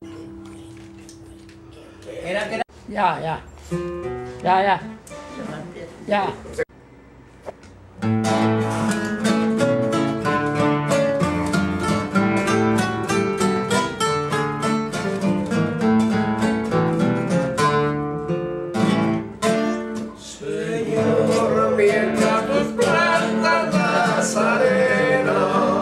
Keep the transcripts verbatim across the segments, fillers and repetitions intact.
Era que era... Ya, ya. Ya, ya. Ya. Señor, mientras tus plantas Nazareno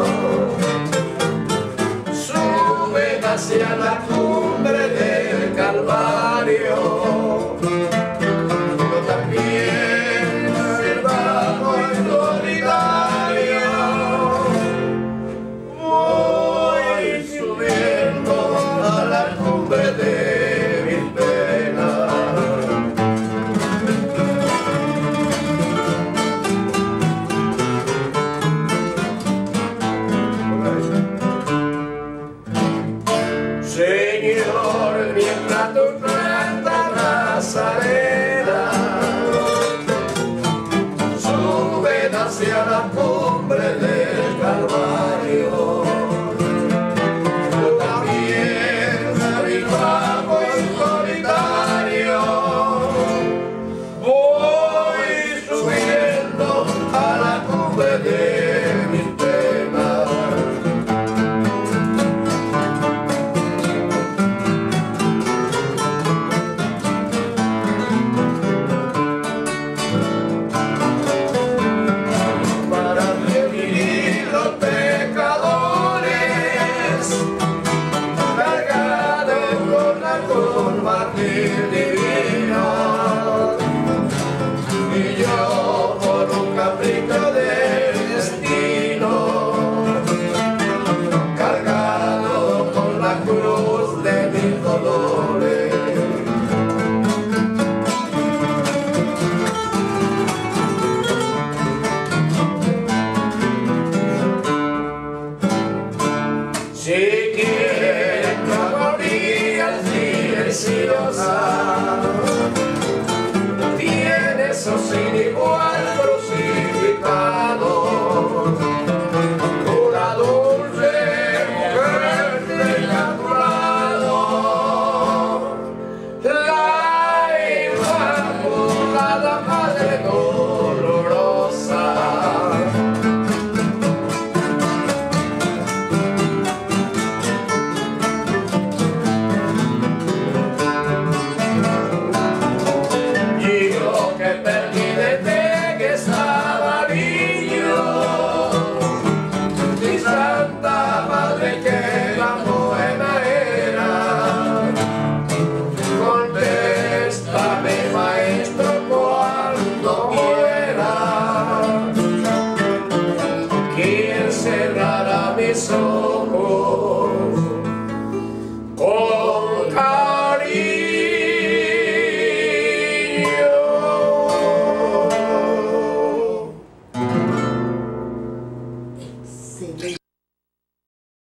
suben hacia la cumbre del Calvario, yo también debajo en solitario voy subiendo a la cumbre de mis penas. Señor, mientras tu planta Nazarena suben hacia la cumbre del Calvario, yo también arriba en solitario voy subiendo a la cumbre de mis penas. Y yo por un capricho del destino, cargado con la cruz de mis dolores, si quieres caballería silenciosa, tiene esos significados.